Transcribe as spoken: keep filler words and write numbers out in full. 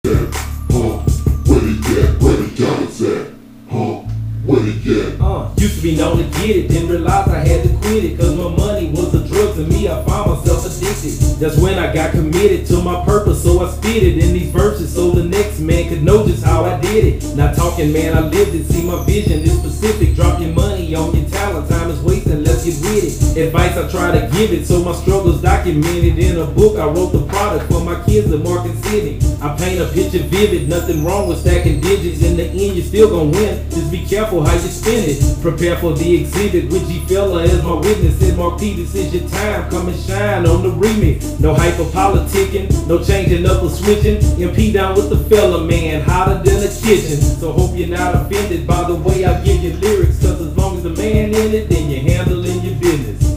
Huh? Where he at? Where the dollars at? Huh? Where he at? Uh, used to be known to get it, didn't realize I had to quit it. Cause my money was a drug to me, I found myself addicted. That's when I got committed to my purpose, so I spit it in these verses so the next man could know just how I did it. Not talking, man, I lived it, see my vision is specific. Drop your money on your talent, time is wasting, let's get with it. Advice I try to give it, so my struggles documented in a book. I wrote the product for my kids in Market City. I paint a picture vivid, nothing wrong with stacking digits. In the end, you're still gonna win, just be careful how you spend it. Prepare for the exhibit with G Fella as my witness. Said Mark P, this is your time, come and shine on the remix. No hyper politicking, no changing up or switching. M P down with the fella, man, hotter than a kitchen. So hope you're not offended by the way I give you lyrics, cause as long as the man in it, then you're handling your business.